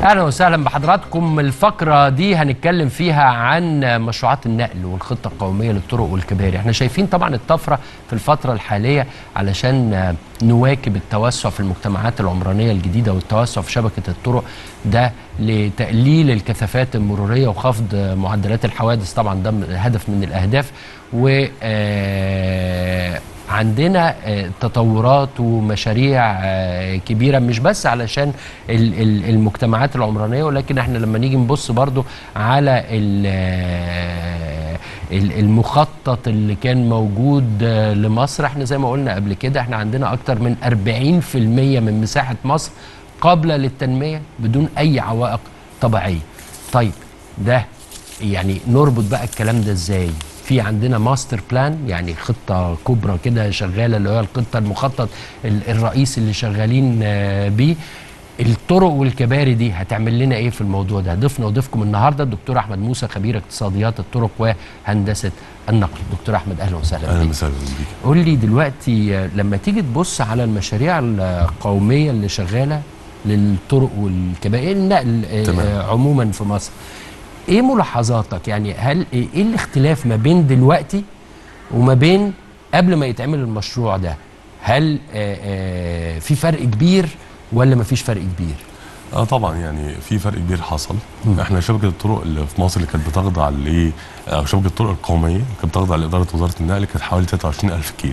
اهلا وسهلا بحضراتكم. الفقره دي هنتكلم فيها عن مشروعات النقل والخطه القوميه للطرق والكباري. احنا شايفين طبعا الطفره في الفتره الحاليه علشان نواكب التوسع في المجتمعات العمرانيه الجديده والتوسع في شبكه الطرق، ده لتقليل الكثافات المروريه وخفض معدلات الحوادث. طبعا ده هدف من الاهداف. و عندنا تطورات ومشاريع كبيرة مش بس علشان المجتمعات العمرانية، ولكن احنا لما نيجي نبص برضو على المخطط اللي كان موجود لمصر. احنا زي ما قلنا قبل كده احنا عندنا اكتر من 40% من مساحة مصر قابلة للتنمية بدون اي عوائق طبيعية. طيب ده يعني نربط بقى الكلام ده ازاي؟ في عندنا ماستر بلان، يعني خطة كبرى كده شغالة، اللي هو الخطة المخطط الرئيسي اللي شغالين بيه. الطرق والكباري دي هتعمل لنا ايه في الموضوع ده؟ ضيفنا وضيفكم النهارده الدكتور احمد موسى، خبير اقتصاديات الطرق وهندسة النقل. دكتور احمد اهلا وسهلا بك. اهلا وسهلا بيك. قول لي دلوقتي لما تيجي تبص على المشاريع القومية اللي شغالة للطرق والكباري، النقل عموما في مصر، ايه ملاحظاتك؟ يعني هل ايه الاختلاف ما بين دلوقتي وما بين قبل ما يتعمل المشروع ده؟ هل في فرق كبير ولا ما فيش فرق كبير؟ طبعا يعني في فرق كبير حصل. احنا شبكه الطرق اللي في مصر اللي كانت بتخضع او شبكه الطرق القوميه اللي كانت بتخضع لاداره وزاره النقل كانت حوالي 23,000 كيلو.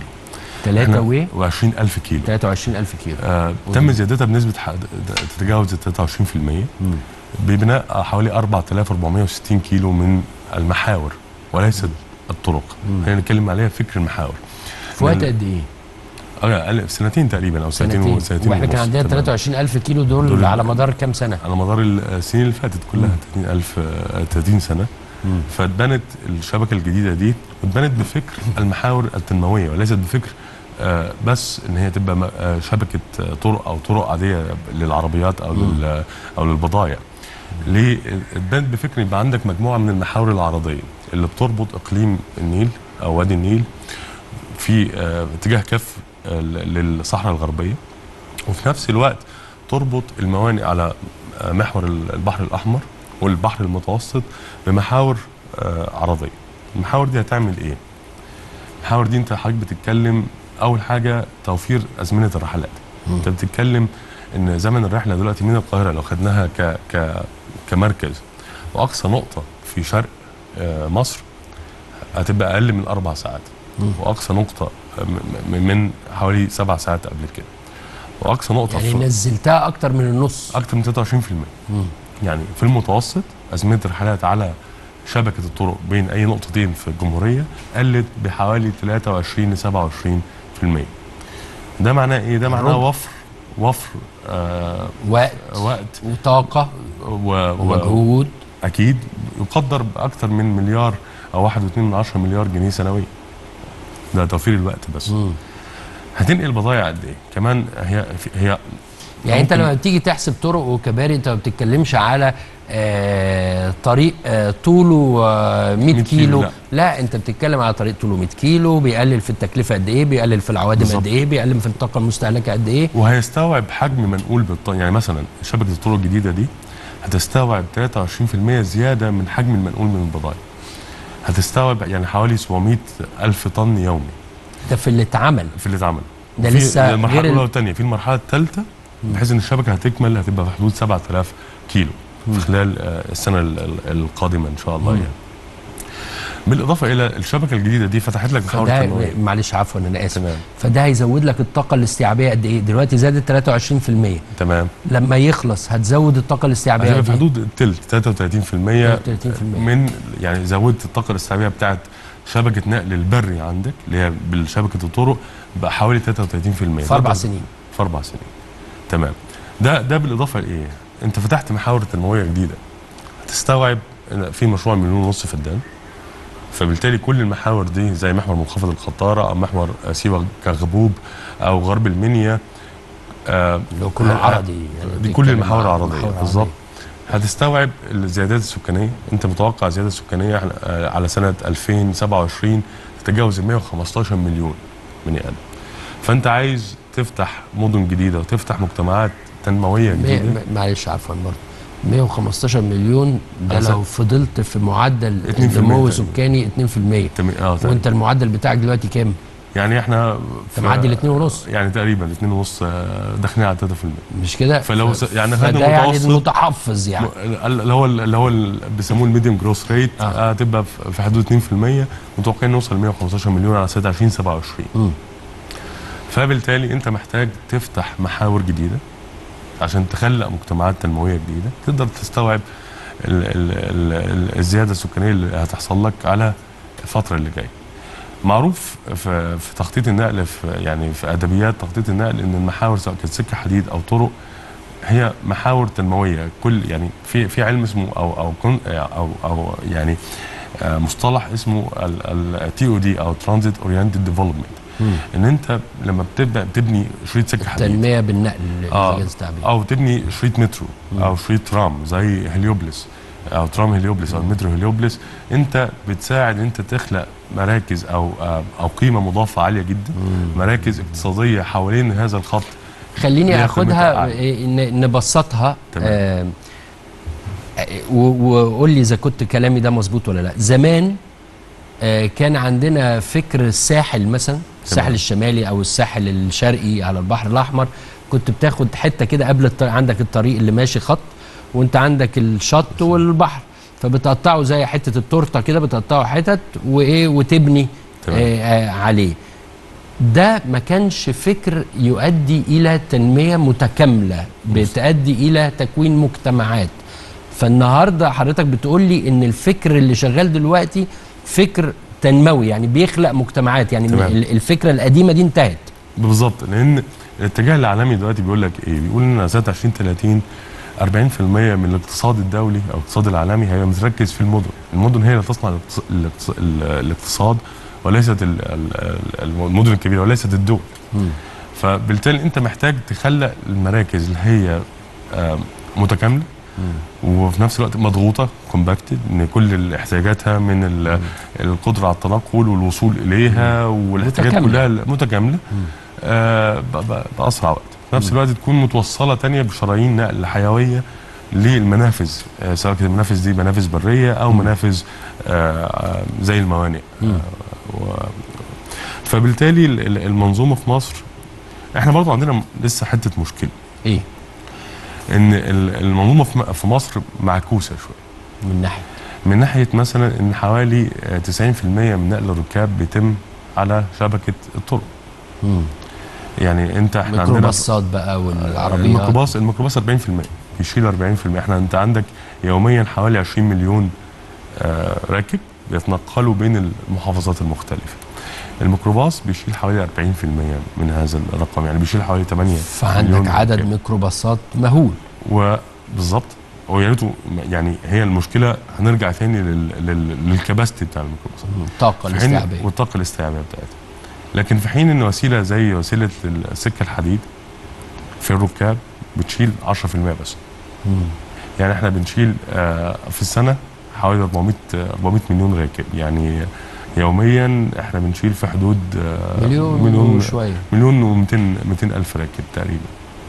23,000 كيلو. 23,000 كيلو. تم زيادتها بنسبه تتجاوز 23% ببناء حوالي 4,460 كيلو من المحاور وليس الطرق. خلينا نتكلم عليها فكر المحاور. في وقت قد ايه؟ في سنتين تقريبا او سنتين واحنا كان عندنا 23,000 كيلو دول على مدار كام سنه؟ على مدار السنين اللي فاتت كلها 30 سنه. فاتبنت الشبكه الجديده دي اتبنت بفكر المحاور التنمويه وليست بفكر بس ان هي تبقى شبكه طرق او طرق عاديه للعربيات او للبضائع. ليه؟ اتبنت بفكر يبقى عندك مجموعه من المحاور العرضيه اللي بتربط اقليم النيل او وادي النيل في اتجاه كف للصحراء الغربيه، وفي نفس الوقت تربط الموانئ على محور البحر الاحمر والبحر المتوسط بمحاور عرضيه. المحاور دي هتعمل ايه؟ المحاور دي انت حضرتك بتتكلم اول حاجه توفير ازمنه الرحلات. انت بتتكلم ان زمن الرحله دلوقتي من القاهره لو خدناها كمركز واقصى نقطه في شرق مصر هتبقى اقل من 4 ساعات، واقصى نقطه من حوالي 7 ساعات قبل كده، واقصى نقطه يعني نزلتها اكتر من النص، اكتر من 23%. يعني في المتوسط ازمنه الرحلات على شبكه الطرق بين اي نقطتين في الجمهوريه قلت بحوالي 23 ل 27%. ده معناه ايه؟ ده معناه وفر وقت وطاقه ومجهود اكيد يقدر باكثر من مليار او 1.2 مليار جنيه سنويا. ده توفير الوقت بس. هتنقل بضايع قد ايه؟ كمان هي يعني انت لما بتيجي تحسب طرق وكباري انت ما بتتكلمش على طريق طوله 100 كيلو. لا انت بتتكلم على طريق طوله 100 كيلو، بيقلل في التكلفه قد ايه، بيقلل في العوادم قد ايه، بيقلل في الطاقه المستهلكه قد ايه، وهيستوعب حجم منقول يعني مثلا شبكه الطرق الجديده دي هتستوعب 23% زياده من حجم المنقول من البضائع. هتستوعب يعني حوالي 700,000 طن يومي. ده في اللي اتعمل. ده لسه المرحله الاولى والثانيه. في المرحله الثالثه بحيث ان الشبكه هتكمل هتبقى في حدود 7,000 كيلو في خلال السنه القادمه ان شاء الله. يعني بالاضافه الى الشبكه الجديده دي فتحت لك محاور تنمويه. معلش عفوا انا اسف. فده هيزود لك الطاقه الاستيعابيه قد ايه؟ دلوقتي زادت 23%. تمام. لما يخلص هتزود الطاقه الاستيعابيه هتبقى في حدود الثلث 33% من يعني زودت الطاقه الاستيعابيه بتاعت شبكه نقل البري عندك اللي هي بالشبكه الطرق بقى حوالي 33% في 4 سنين. في 4 سنين. تمام. ده بالاضافه لايه؟ انت فتحت محاور تنمويه جديده هتستوعب في مشروع 1.5 مليون فدان. فبالتالي كل المحاور دي زي محور منخفض الخطاره او محور سيوه كغبوب او غرب المنيا لو كله عرضي يعني دي كل المحاور العرضيه بالظبط هتستوعب الزيادات السكانيه. انت متوقع زياده سكانيه على سنه 2027 تتجاوز 115 مليون بني ادم. فانت عايز تفتح مدن جديده وتفتح مجتمعات تنمويه جديده. معلش عفوا برضه 115 مليون ده لو فضلت في معدل 2% النمو السكاني 2%. وانت المعدل بتاعك دلوقتي كام؟ يعني احنا معدي ال 2.5 يعني تقريبا 2.5 داخلين على 3%. مش كده؟ فلو يعني فده خدنا يعني متوسط المتحفظ يعني اللي هو بيسموه الميديم جروث ريت هتبقى في حدود 2%. متوقعين نوصل 115 مليون على سنه 2027. فبالتالي انت محتاج تفتح محاور جديده عشان تخلق مجتمعات تنمويه جديده تقدر تستوعب الزياده السكانيه اللي هتحصل لك على الفتره اللي جايه. معروف في تخطيط النقل يعني في ادبيات تخطيط النقل ان المحاور سواء كانت سكه حديد او طرق هي محاور تنمويه. كل يعني في علم اسمه او يعني مصطلح اسمه TOD او ترانزيت اورينتد ديفلوبمنت. ان انت لما بتبدا تبني شريط سكه حديد التنميه بالنقل او تبني شريط مترو او شريط ترام زي هليوبلس او ترام هليوبلس او المترو هليوبلس، انت بتساعد انت تخلق مراكز او قيمه مضافه عاليه جدا، مراكز اقتصاديه حوالين هذا الخط. خليني اخدها نبسطها وقول لي اذا كنت كلامي ده مظبوط ولا لا. زمان كان عندنا فكر الساحل مثلا، الساحل الشمالي او الساحل الشرقي على البحر الاحمر، كنت بتاخد حته كده قبل عندك الطريق اللي ماشي خط وانت عندك الشط والبحر، فبتقطعه زي حته التورته كده، بتقطعه حتت وتبني عليه. ده ما كانش فكر يؤدي الى تنميه متكامله بتؤدي الى تكوين مجتمعات. فالنهارده حضرتك بتقول لي ان الفكر اللي شغال دلوقتي فكر تنموي، يعني بيخلق مجتمعات، يعني الفكره القديمه دي انتهت. بالظبط، لان الاتجاه العالمي دلوقتي بيقول لك ايه؟ بيقول ان سنه 2030 40% من الاقتصاد الدولي او الاقتصاد العالمي هيبقى متركز في المدن. المدن هي اللي تصنع الاقتصاد وليست المدن الكبيره وليست الدول. فبالتالي انت محتاج تخلق المراكز اللي هي متكامله وفي نفس الوقت مضغوطه كومباكتد، ان كل احتياجاتها من القدره على التنقل والوصول اليها والاحتياجات كلها متكامله باسرع وقت. في نفس الوقت تكون متوصله تانية بشرايين نقل حيويه للمنافذ، سواء كانت المنافذ دي منافذ بريه او منافذ زي الموانئ. فبالتالي المنظومه في مصر احنا برضو عندنا لسه حته مشكله. ايه؟ ان المنظومه في مصر معكوسه شويه. من ناحيه مثلا ان حوالي 90% من نقل الركاب بيتم على شبكه الطرق. يعني انت احنا عندنا الميكروباصات بقى والعربيات. الميكروباص 40% بيشيل 40%. انت عندك يوميا حوالي 20 مليون راكب بيتنقلوا بين المحافظات المختلفه. الميكروباص بيشيل حوالي 40% من هذا الرقم، يعني بيشيل حوالي 8 فعندك مليون عدد ميكروباصات مهول. وبالظبط، ويا ريته يعني هي المشكله هنرجع ثاني للكباستي بتاع الميكروباصات، الطاقه الاستيعابيه والطاقه الاستيعابيه بتاعتها. لكن في حين ان وسيله زي وسيله السكه الحديد في الركاب بتشيل 10% بس. يعني احنا بنشيل في السنه حوالي 400 مليون راكب، يعني يوميا احنا بنشيل في حدود مليون وشويه، مليون و200 الف راكب تقريبا.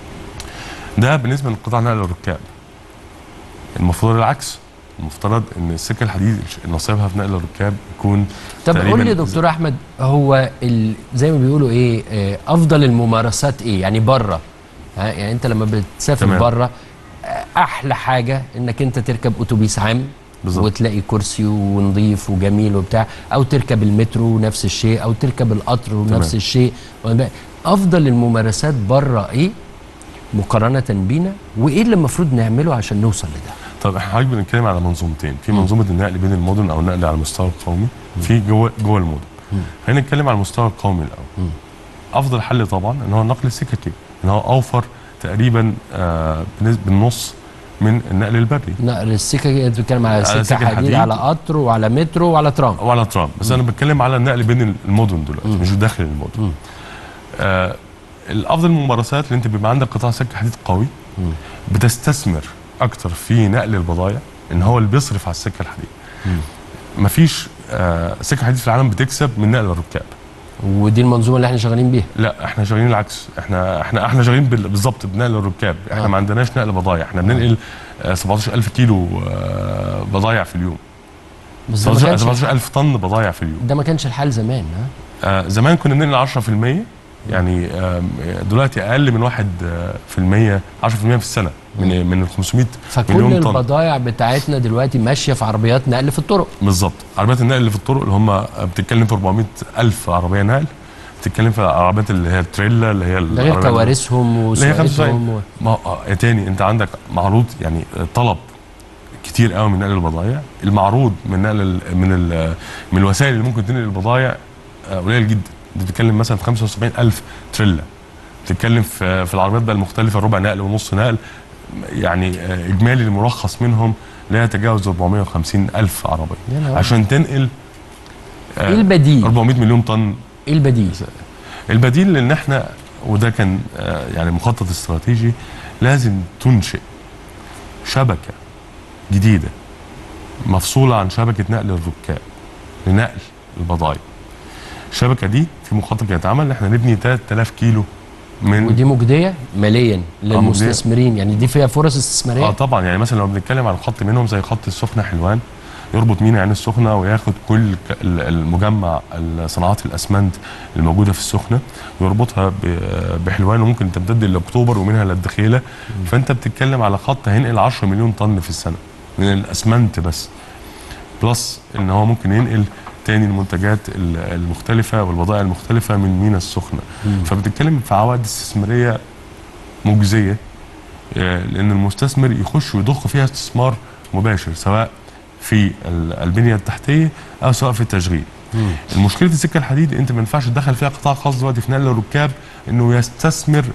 ده بالنسبه لقطاع نقل الركاب. المفروض العكس، المفترض ان السكه الحديد نصيبها في نقل الركاب يكون. طب قول لي دكتور احمد، هو زي ما بيقولوا ايه افضل الممارسات ايه يعني بره؟ يعني انت لما بتسافر بره احلى حاجه انك انت تركب اتوبيس عام بالزبط. وتلاقي كرسي ونظيف وجميل وبتاع، او تركب المترو نفس الشيء، او تركب القطر ونفس الشيء. افضل الممارسات بره ايه مقارنه بينا، وايه اللي المفروض نعمله عشان نوصل لده؟ طب احنا حضرتك بنتكلم على منظومتين، في منظومه النقل بين المدن او النقل على المستوى القومي، في جوه المدن. خلينا نتكلم على المستوى القومي الاول. افضل حل طبعا ان هو النقل السككي، ان هو اوفر تقريبا بالنص من النقل البري. نقل السككي انت بتتكلم على سكه حديد، على قطر وعلى مترو وعلى ترام. بس انا بتكلم على النقل بين المدن دلوقتي، مش داخل المدن. الافضل الممارسات اللي انت بيبقى عندك قطاع سكه حديد قوي، بتستثمر اكتر في نقل البضائع، ان هو اللي بيصرف على السكه الحديد. مفيش سكه حديد في العالم بتكسب من نقل الركاب. ودي المنظومه اللي احنا شغالين بيها. لا، احنا شغالين العكس، احنا شغالين بالظبط بنقل الركاب. احنا ما عندناش نقل بضائع، احنا بننقل 17,000 كيلو بضايع في اليوم. بس ده ما كانش 17,000 طن بضايع في اليوم. ده ما كانش الحال زمان. زمان كنا بننقل 10%، يعني دلوقتي اقل من 1%، 10% في السنه من ال 500 مليون طن. فكل البضائع بتاعتنا دلوقتي ماشيه في عربيات نقل في الطرق. بالظبط، عربيات النقل اللي في الطرق اللي هم بتتكلم في 400,000 عربيه نقل، بتتكلم في العربيات اللي هي التريلا اللي هي ده غير كوارثهم وسواقتهم تاني انت عندك معروض، يعني طلب كتير قوي من نقل البضائع، المعروض من نقل من الوسائل اللي ممكن تنقل البضائع قليل جدا. انت بتتكلم مثلا في 75,000 تريلا، بتتكلم في العربيات بقى المختلفه ربع نقل ونص نقل، يعني اجمالي المرخص منهم لا يتجاوز 450,000 عربيه عشان تنقل ايه البديل؟ 400 مليون طن. ايه البديل؟ البديل ان احنا، وده كان يعني مخطط استراتيجي، لازم تنشئ شبكه جديده مفصوله عن شبكه نقل الركاب لنقل البضائع. الشبكه دي في مخطط يتعمل ان احنا نبني 3000 كيلو من، ودي مجديه ماليا للمستثمرين، يعني دي فيها فرص استثماريه. طبعا، يعني مثلا لو بنتكلم عن خط منهم زي خط السخنه حلوان، يربط ميناء عين السخنه وياخد كل المجمع صناعات الاسمنت الموجوده في السخنه، يربطها بحلوان، وممكن تمتد لاكتوبر ومنها للدخيله. فانت بتتكلم على خط هينقل 10 مليون طن في السنه من الاسمنت بس، بلس ان هو ممكن ينقل تاني المنتجات المختلفه والبضائع المختلفه من ميناء السخنه. فبتتكلم في عوائد استثماريه مجزيه، لان المستثمر يخش ويضخ فيها استثمار مباشر، سواء في البنيه التحتيه او سواء في التشغيل. المشكله السكه الحديد انت ما ينفعش تدخل فيها قطاع خاص دلوقتي في نقل الركاب انه يستثمر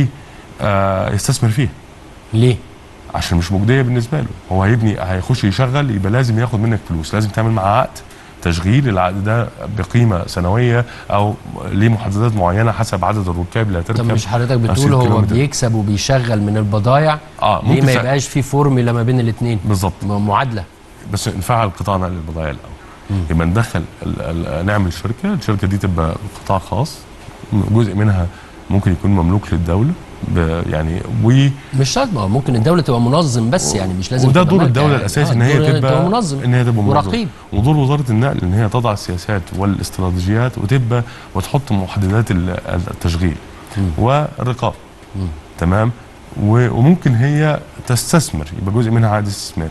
فيه. ليه؟ عشان مش مجديه بالنسبه له. هو هيخش يشغل، يبقى لازم ياخد منك فلوس، لازم تعمل معاه عقد تشغيل، العقد ده بقيمه سنويه او ليه محددات معينه حسب عدد الركاب اللي هتركب. طب مش حضرتك بتقول هو بيكسب وبيشغل من البضائع؟ ليه ما يبقاش في فورمولا ما بين الاثنين؟ بالظبط، معادله. بس نفعل قطاع نقل البضائع الاول، يبقى ندخل نعمل الشركه دي تبقى قطاع خاص، جزء منها ممكن يكون مملوك للدوله، يعني مش شرط، ممكن الدوله تبقى منظم بس، يعني مش لازم. وده دور الدوله الاساسي ان هي تبقى منظم، ورقيب. ودور وزاره النقل ان هي تضع السياسات والاستراتيجيات وتحط محددات التشغيل والرقابه. تمام. وممكن هي تستثمر، يبقى جزء منها عائد استثماري.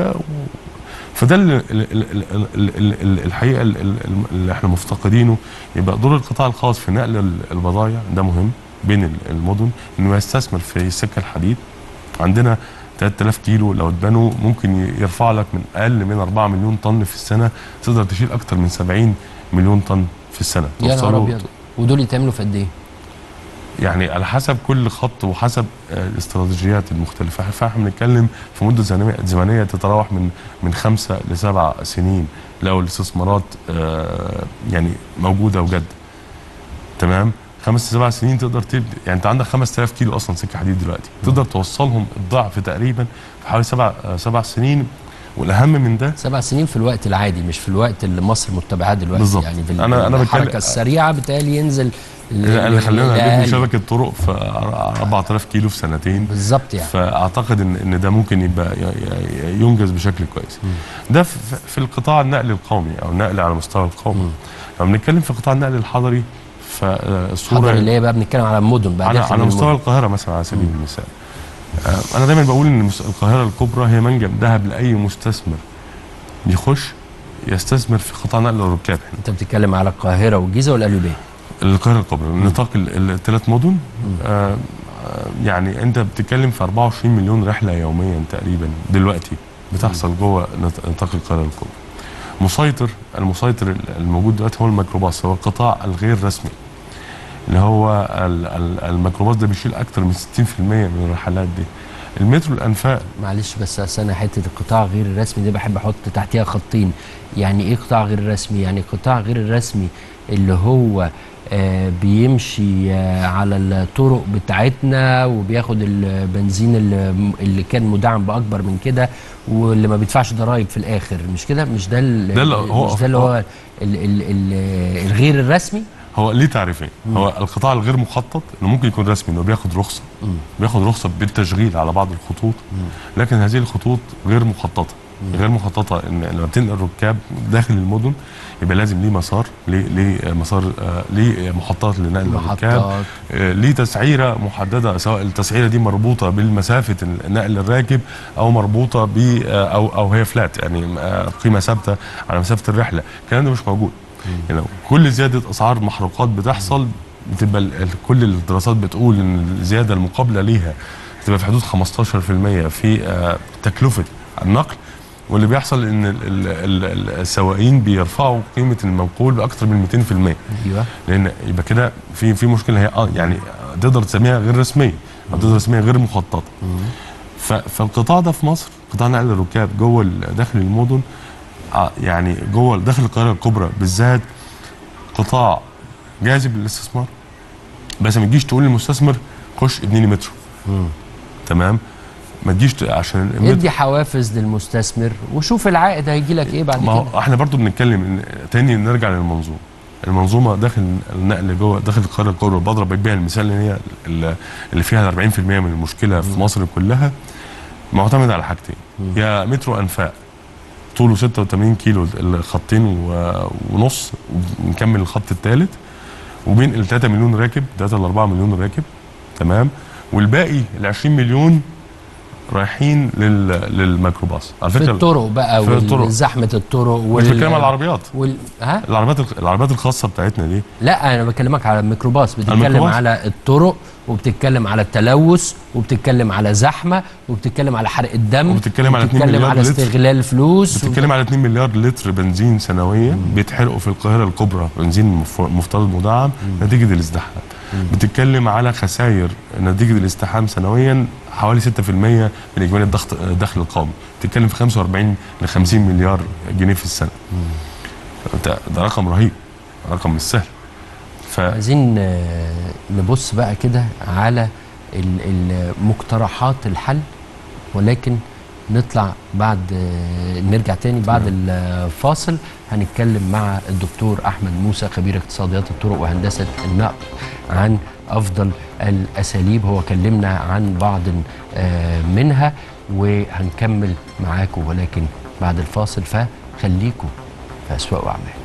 فده الحقيقه اللي احنا مفتقدينه. يبقى دور القطاع الخاص في نقل البضائع ده مهم بين المدن، انه يستثمر في السكه الحديد. عندنا 3000 كيلو لو اتبنوا ممكن يرفع لك من اقل من 4 مليون طن في السنه، تقدر تشيل اكتر من 70 مليون طن في السنه. يا نهار ابيض! ودول يتعملوا في قد ايه؟ يعني على حسب كل خط وحسب الاستراتيجيات المختلفه، فاحنا بنتكلم في مده زمنيه تتراوح من 5 ل 7 سنين لو الاستثمارات يعني موجوده وجد. تمام. 5 ل 7 سنين تقدر تبدا، يعني انت عندك 5000 كيلو اصلا سكه حديد دلوقتي، تقدر توصلهم الضعف تقريبا في حوالي 7 سنين. والاهم من ده 7 سنين في الوقت العادي، مش في الوقت اللي مصر متبعاه دلوقتي. بالظبط. يعني في الحركه السريعه بالتالي ينزل اللي خلينا نبني شبكه طرق في 4000 كيلو في سنتين بالظبط. يعني فاعتقد ان ده ممكن يبقى ينجز بشكل كويس. ده في القطاع النقل القومي او النقل على مستوى القومي. لو بنتكلم في قطاع النقل الحضري، فالصوره اللي هي بقى بنتكلم على المدن بقى، على مستوى القاهره مثلا على سبيل المثال. انا دايما بقول ان القاهره الكبرى هي منجم ذهب لاي مستثمر يخش يستثمر في قطاع نقل الركاب. انت بتتكلم على القاهره والجيزه والقليوبيه؟ القاهره الكبرى، نطاق الثلاث مدن. يعني انت بتتكلم في 24 مليون رحله يوميا تقريبا دلوقتي بتحصل جوه نطاق القاهره الكبرى. المسيطر الموجود دلوقتي هو الميكروباص، هو القطاع الغير رسمي اللي هو الميكروباص ده بيشيل اكتر من 60% من الرحلات دي. المترو الانفاق، معلش بس انا حته القطاع غير الرسمي دي بحب احط تحتيها خطين. يعني ايه قطاع غير رسمي؟ يعني قطاع غير الرسمي اللي هو بيمشي على الطرق بتاعتنا وبياخد البنزين اللي كان مدعم باكبر من كده، واللي ما بيدفعش ضرائب في الاخر، مش كده؟ مش ده اللي هو الغير الرسمي؟ هو ليه تعريفين. هو القطاع الغير مخطط انه ممكن يكون رسمي، انه بياخد رخصه بالتشغيل على بعض الخطوط، لكن هذه الخطوط غير مخططه. غير مخططه ان لما بتنقل ركاب داخل المدن يبقى لازم ليه مسار، ليه مسار، ليه محطات لنقل الركاب، ليه تسعيره محدده، سواء التسعيره دي مربوطه بالمسافه نقل الراكب او مربوطه ب او هي فلات، يعني قيمه ثابته على مسافه الرحله. الكلام ده مش موجود. يعني كل زياده اسعار محروقات بتحصل بتبقى كل الدراسات بتقول ان الزياده المقابله ليها بتبقى في حدود 15% في تكلفه النقل، واللي بيحصل ان السواقين بيرفعوا قيمه المنقول باكثر من 200%. ايوه، لان يبقى كده في مشكله، هي يعني تقدر تسميها غير رسميه او تقدر تسميها غير مخططه. فالقطاع ده في مصر، قطاع نقل الركاب جوه داخل المدن، يعني جوه داخل القاهره الكبرى بالذات، قطاع جاذب للاستثمار. بس ما تجيش تقول للمستثمر خش ابني لي مترو. تمام، ما تجيش عشان ادي حوافز للمستثمر وشوف العائد هيجي لك ايه بعد كده. ما هو احنا برضو بنتكلم تاني، نرجع للمنظومه. المنظومه داخل النقل جوه داخل القاهره الكبرى، بضرب بيها المثال اللي هي اللي فيها 40% من المشكله في مصر كلها، معتمد على حاجتين. يا مترو انفاق طوله 86 كيلو، الخطين ونص، ونكمل الخط الثالث، وبينقل 3 مليون راكب، 3 ل 4 مليون راكب. تمام، والباقي ال 20 مليون رايحين للميكروباص. على فكره في الطرق بقى، وزحمه الطرق، مش بتكلم على العربيات، ها؟ العربيات الخاصه بتاعتنا دي. لا، انا بكلمك على الميكروباص. بتتكلم على الطرق، وبتتكلم على التلوث، وبتتكلم على زحمه، وبتتكلم على حرق الدم، وبتتكلم على 2 مليار على استغلال فلوس، بتتكلم على 2 مليار لتر بنزين سنويا بيتحرقوا في القاهره الكبرى، بنزين مفترض مدعم نتيجه الازدحام. بتتكلم على خسائر نتيجه الازدحام سنويا حوالي 6% من اجمالي الدخل القومي. بتتكلم في 45 ل 50 مليار جنيه في السنه. ده رقم رهيب، رقم مش سهل. عايزين نبص بقى كده على مقترحات الحل، ولكن نطلع نرجع تاني بعد الفاصل. هنتكلم مع الدكتور أحمد موسى، خبير اقتصاديات الطرق وهندسة النقل، عن أفضل الأساليب. هو كلمنا عن بعض منها، وهنكمل معاكم ولكن بعد الفاصل. فخليكم في أسواق وأعمال.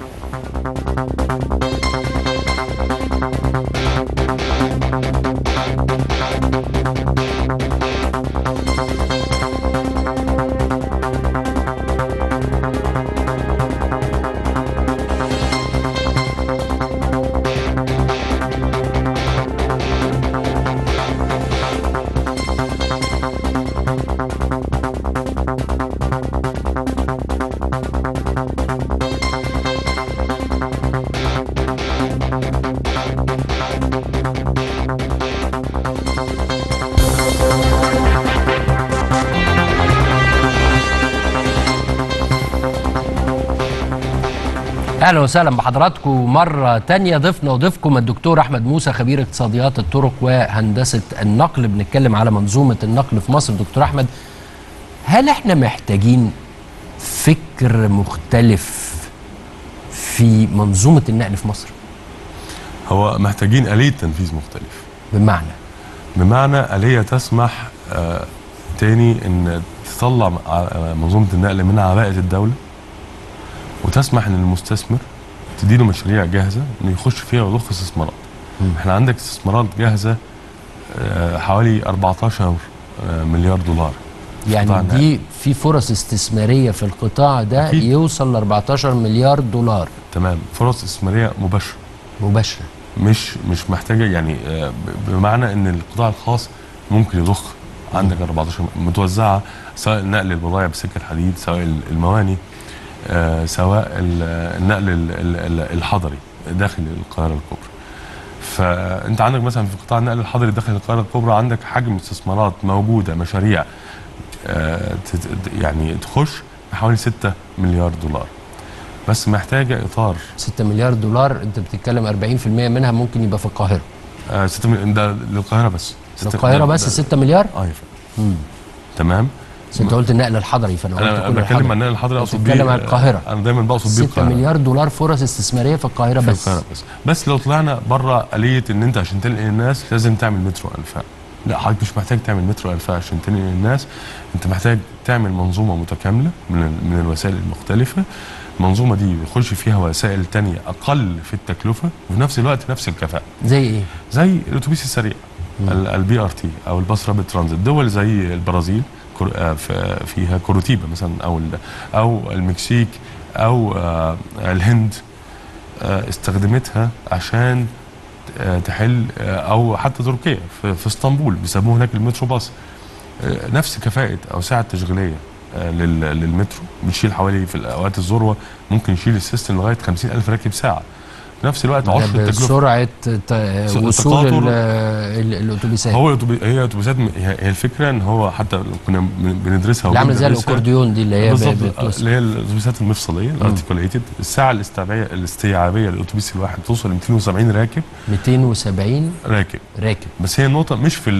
اهلا وسهلا بحضراتكم مره تانية. ضيفنا وضيفكم الدكتور احمد موسى، خبير اقتصاديات الطرق وهندسه النقل. بنتكلم على منظومه النقل في مصر. دكتور احمد، هل احنا محتاجين فكر مختلف في منظومه النقل في مصر؟ هو محتاجين آلية تنفيذ مختلف. بمعنى آلية تسمح تاني ان تطلع منظومه النقل من عباءة الدوله، وتسمح ان المستثمر تديله مشاريع جاهزه انه يخش فيها ويضخ استثمارات. احنا عندك استثمارات جاهزه حوالي 14 مليار دولار. يعني دي في فرص استثماريه في القطاع ده أكيد. يوصل ل 14 مليار دولار. تمام، فرص استثماريه مباشره مش محتاجه، يعني بمعنى ان القطاع الخاص ممكن يضخ. عندك 14 متوزعه، سواء نقل البضائع بسكه الحديد، سواء المواني، سواء النقل الحضري داخل القاهره الكبرى. فانت عندك مثلا في قطاع النقل الحضري داخل القاهره الكبرى عندك حجم استثمارات موجوده، مشاريع يعني تخش بحوالي 6 مليار دولار، بس محتاجه اطار. 6 مليار دولار انت بتتكلم 40% منها ممكن يبقى في القاهره. 6 مليار ده للقاهره بس. للقاهره بس 6 مليار؟ تمام. بس انت قلت النقل الحضري، فانا قلت انا كل بتكلم عن الحضري. النقل الحضري، اقصد بيه بتتكلم عن القاهره. انا دايما بقصد بيه 6 مليار دولار فرص استثماريه في القاهره في بس. القاهرة بس لو طلعنا بره آلية ان انت عشان تنقل الناس لازم تعمل مترو انفاق، لا حضرتك مش محتاج تعمل مترو انفاق عشان تنقل الناس، انت محتاج تعمل منظومه متكامله من الوسائل المختلفه. المنظومه دي بيخش فيها وسائل تانية اقل في التكلفه وفي نفس الوقت نفس الكفاءه. زي ايه؟ زي الاتوبيس السريع، البي ار تي او الباص رابيد ترانزيت. دول زي البرازيل فيها كوروتيبا مثلا، او المكسيك او الهند استخدمتها عشان تحل، او حتى تركيا في اسطنبول بيسموه هناك المترو باص. نفس كفاءه او سعه تشغيليه للمترو، بتشيل حوالي في الاوقات الذروه ممكن يشيل السيستم لغايه 50,000 راكب ساعه. في نفس الوقت عشر التكلفه. سرعه وصول الاتوبيسات. هي اتوبيسات، هي الفكره ان هو حتى كنا بندرسها اللي عامله زي الاكورديون دي اللي هي اللي هي الاتوبيسات المفصليه الارتيكوليتد. الساعه الاستيعابيه للاتوبيس الواحد توصل ل 270 راكب. 270 راكب. بس هي النقطه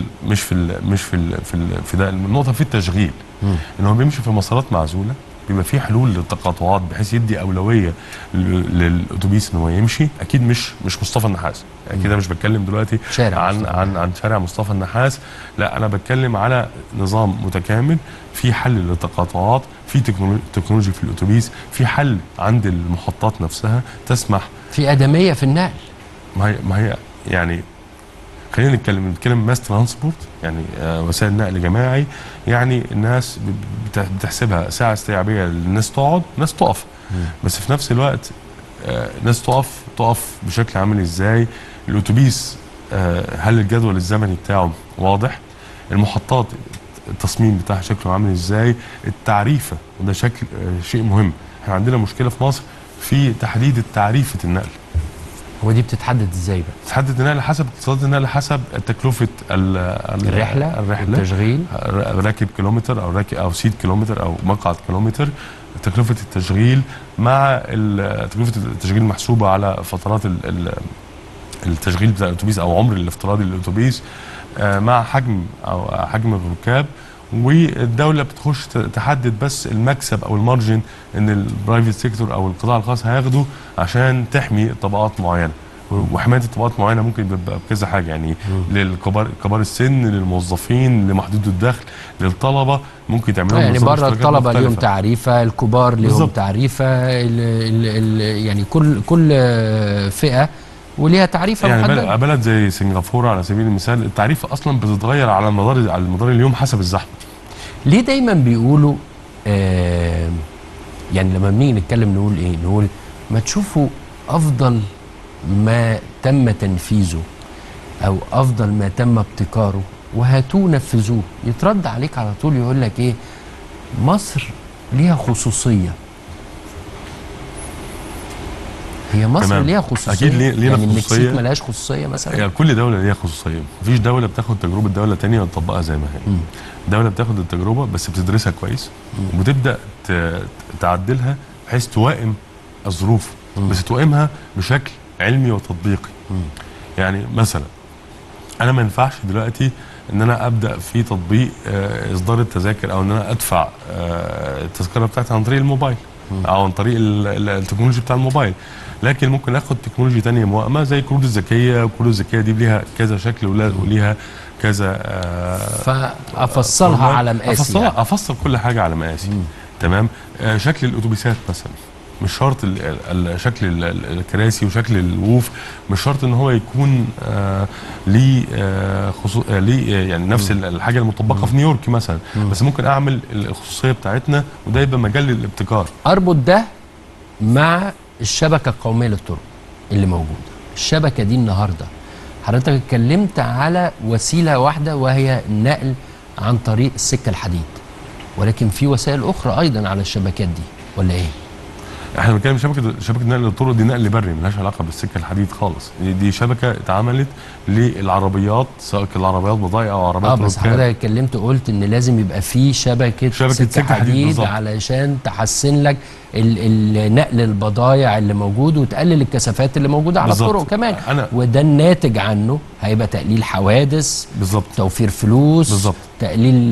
في ده، النقطه في التشغيل. ان هو بيمشي في مسارات معزوله، بيبقى في حلول للتقاطعات بحيث يدي اولويه للاتوبيس ان هو يمشي. اكيد مش مصطفى النحاس، اكيد انا مش بتكلم دلوقتي عن شارع مصطفى النحاس، لا انا بتكلم على نظام متكامل في حل للتقاطعات، في تكنولوجي في الاتوبيس، في حل عند المحطات نفسها تسمح، في ادميه في النقل. ما هي يعني خلينا نتكلم ماس ترانسبورت، يعني وسائل نقل جماعي. يعني الناس بتحسبها ساعه استيعابيه للناس تقعد، ناس تقف. بس في نفس الوقت ناس تقف بشكل عامل ازاي؟ الاتوبيس هل الجدول الزمني بتاعه واضح؟ المحطات التصميم بتاعها شكله عامل ازاي؟ التعريفه، وده شيء مهم. احنا عندنا مشكله في مصر في تحديد تعريفه النقل. هو دي بتتحدد ازاي بقى؟ بتتحدد النقل حسب اقتصاد النقل، حسب تكلفه الرحله، التشغيل، راكب كيلومتر او سيت كيلومتر او مقعد كيلومتر، تكلفه التشغيل مع تكلفه التشغيل محسوبه على فترات التشغيل بتاع الاتوبيس او عمر الافتراضي للاتوبيس، مع حجم الركاب. والدوله بتخش تحدد بس المكسب او المارجن ان البرايفت سيكتور او القطاع الخاص هياخده عشان تحمي طبقات معينه. وحمايه الطبقات معينه ممكن يبقى بكذا حاجه، يعني كبار السن، للموظفين، لمحدود الدخل، للطلبه، ممكن تعملوا يعني بره الطلبه ليهم تعريفه، الكبار ليهم تعريفه، يعني كل فئه وليها تعريفه محدده. يعني بلد زي سنغافوره على سبيل المثال التعريفه اصلا بتتغير على مدار اليوم حسب الزحمه. ليه دايما بيقولوا يعني لما بنيجي نتكلم نقول ايه؟ نقول ما تشوفوا افضل ما تم تنفيذه او افضل ما تم ابتكاره وهاتوه نفذوه. يترد عليك على طول يقول لك ايه؟ مصر ليها خصوصيه. هي مصر تمام. ليها خصوصيه. اكيد لينا يعني خصوصيه. المكسيك ملهاش خصوصيه مثلا؟ يعني كل دوله ليها خصوصيه، مفيش دوله بتاخد تجربه دوله ثانيه وتطبقها زي ما هي. دوله بتاخد التجربه بس بتدرسها كويس وبتبدا تعدلها بحيث توائم الظروف، بس توائمها بشكل علمي وتطبيقي. يعني مثلا انا ما ينفعش دلوقتي ان انا ابدا في تطبيق اصدار التذاكر او ان انا ادفع التذكره بتاعتي عن طريق الموبايل او عن طريق التكنولوجيا بتاع الموبايل، لكن ممكن اخد تكنولوجيا ثانيه موائمه زي الكروت الذكيه. والكروت الذكيه دي ليها كذا شكل وليها كذا فافصلها على مقاسي، يعني افصل كل حاجه على مقاسي. تمام. شكل الاتوبيسات مثلا مش شرط شكل الكراسي وشكل الوقوف مش شرط ان هو يكون ليه يعني نفس الحاجه المطبقه في نيويورك مثلا، بس ممكن اعمل الخصوصيه بتاعتنا وده يبقى مجال للابتكار. اربط ده مع الشبكه القوميه للطرق اللي موجوده. الشبكه دي النهارده حضرتك اتكلمت على وسيله واحده وهي النقل عن طريق السكه الحديد، ولكن في وسائل اخرى ايضا على الشبكات دي ولا ايه؟ احنا بنتكلم شبكه نقل الطرق دي نقل بري، ملهاش علاقه بالسكه الحديد خالص. دي شبكه اتعملت للعربيات، سواء كانت العربيات بضايع او عربيات بس حضرتك اتكلمت قلت ان لازم يبقى في شبكه سكه حديد بالزبط. علشان تحسن لك نقل البضائع اللي موجود وتقلل الكثافات اللي موجوده على الطرق كمان، وده الناتج عنه هيبقى تقليل حوادث بالظبط، توفير فلوس بالظبط، تقليل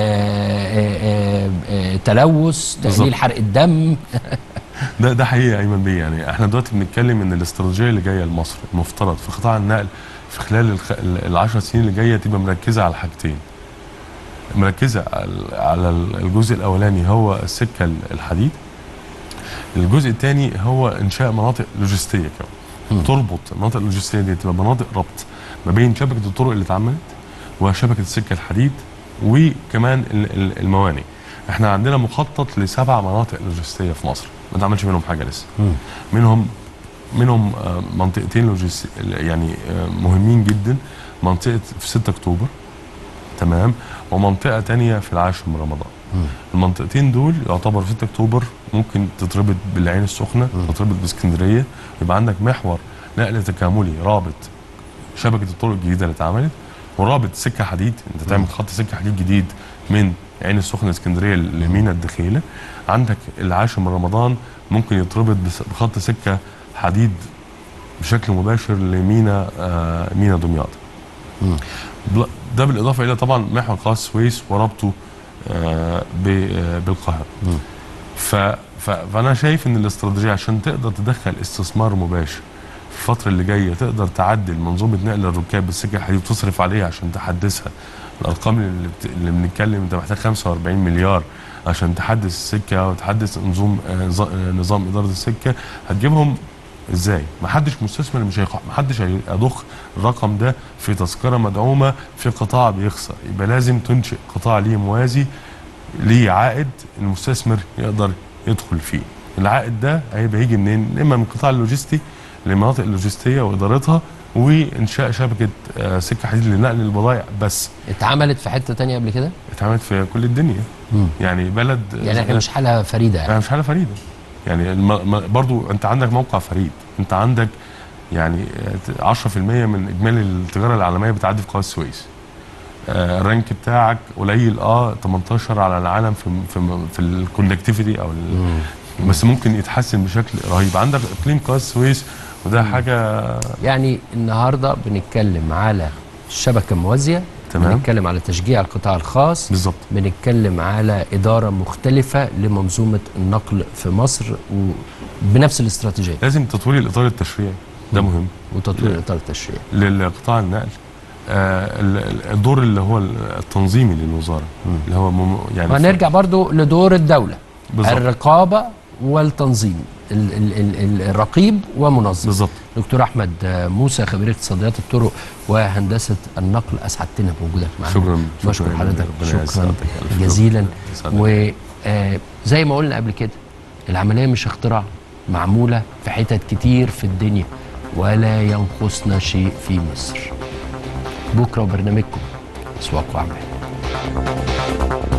تلوث، تقليل حرق الدم. ده حقيقي يا ايمن بيه. يعني احنا دلوقتي بنتكلم ان الاستراتيجيه اللي جايه لمصر المفترض في قطاع النقل في خلال ال10 سنين اللي جايه تبقى مركزه على حاجتين. مركزه على الجزء الاولاني هو السكه الحديد. الجزء الثاني هو انشاء مناطق لوجستيه كمان تربط المناطق اللوجستيه دي، تبقى مناطق ربط ما بين شبكه الطرق اللي اتعملت وشبكه السكه الحديد وكمان الموانئ. احنا عندنا مخطط ل7 مناطق لوجستيه في مصر، ما تعملش منهم حاجه لسه. منهم منطقتين يعني مهمين جدا، منطقه في 6 اكتوبر تمام، ومنطقه ثانيه في العاشر من رمضان. المنطقتين دول يعتبر في 6 اكتوبر ممكن تتربط بالعين السخنه، تتربط باسكندريه، يبقى عندك محور نقل تكاملي رابط شبكه الطرق الجديده اللي اتعملت ورابط سكه حديد. انت تعمل خط سكه حديد جديد من عين السخنه اسكندريه لمينا الدخيله. عندك العاشر من رمضان ممكن يتربط بخط سكه حديد بشكل مباشر لمينا مينا دمياط. ده بالاضافه الى طبعا محور قناه السويس وربطه بالقاهره. فانا شايف ان الاستراتيجيه عشان تقدر تدخل استثمار مباشر في الفتره اللي جايه، تقدر تعدل منظومه نقل الركاب بالسكه الحديد وتصرف عليها عشان تحدثها. الارقام اللي بنتكلم انت محتاج 45 مليار عشان تحدث السكه وتحدث نظام اداره السكه، هتجيبهم ازاي؟ ما حدش مستثمر ما حدش هيضخ الرقم ده في تذكره مدعومه في قطاع بيخسر. يبقى لازم تنشئ قطاع ليه موازي، ليه عائد المستثمر يقدر يدخل فيه. العائد ده هيبقى يجي منين؟ اما من القطاع اللوجستي للمناطق اللوجستيه وادارتها، وانشاء شبكه سكه حديد لنقل البضائع. بس اتعملت في حته ثانيه قبل كده؟ اتعملت في كل الدنيا. يعني بلد، يعني احنا مش حاله فريده يعني مش حاله فريده. يعني برضو انت عندك موقع فريد، انت عندك يعني 10% من اجمالي التجاره العالميه بتعدي في قناه السويس. الرانك بتاعك قليل 18 على العالم في الكونكتيفيتي او بس ممكن يتحسن بشكل رهيب. عندك اقليم قناه السويس وده حاجه. يعني النهارده بنتكلم على الشبكه الموازيه، تمام، بنتكلم على تشجيع القطاع الخاص بالظبط، بنتكلم على اداره مختلفه لمنظومه النقل في مصر وبنفس الاستراتيجيه. لازم تطوير الاطار التشريعي، ده مهم، وتطوير الاطار التشريعي للقطاع النقل. الدور اللي هو التنظيمي للوزاره اللي هو يعني هنرجع برضو لدور الدوله بالزبط. الرقابه والتنظيم، الرقيب ومنظم. بالظبط. دكتور احمد موسى، خبير اقتصاديات الطرق وهندسه النقل، اسعدتنا بوجودك معنا. شكرا، بشكر حضرتك شكرا جزيلا. وزي ما قلنا قبل كده، العمليه مش اختراع، معموله في حتت كتير في الدنيا، ولا ينقصنا شيء في مصر. بكره وبرنامجكم اسواق واعمال.